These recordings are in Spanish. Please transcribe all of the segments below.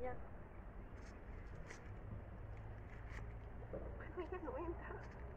ya. Bueno, ya no entra.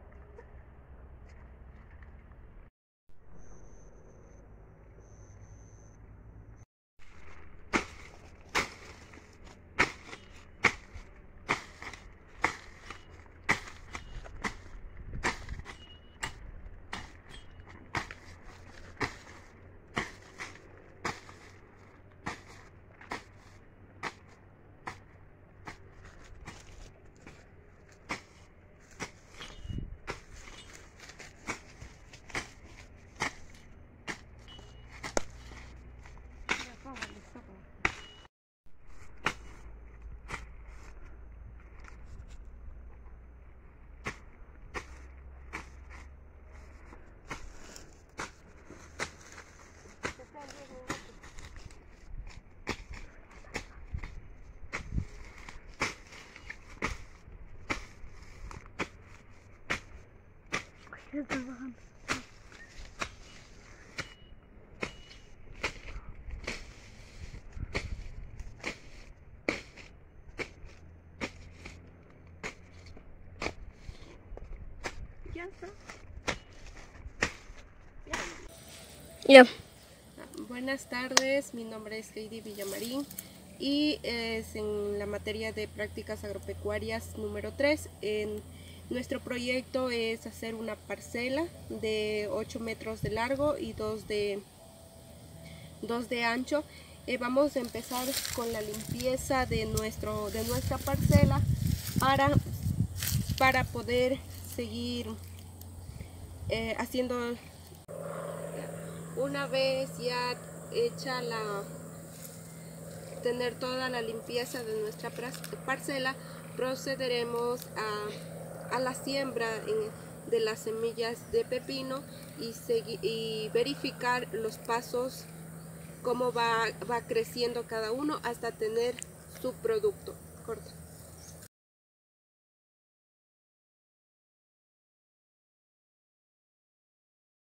Está bajando. Ya está. Ya. Buenas tardes, mi nombre es Heidi Villamarín y es en la materia de prácticas agropecuarias número 3. Nuestro proyecto es hacer una parcela de 8 metros de largo y 2 de ancho. Vamos a empezar con la limpieza de nuestra parcela para poder seguir haciendo. Una vez ya hecha tener toda la limpieza de nuestra parcela, procederemos a la siembra de las semillas de pepino y verificar los pasos, cómo va creciendo cada uno hasta tener su producto. Corta.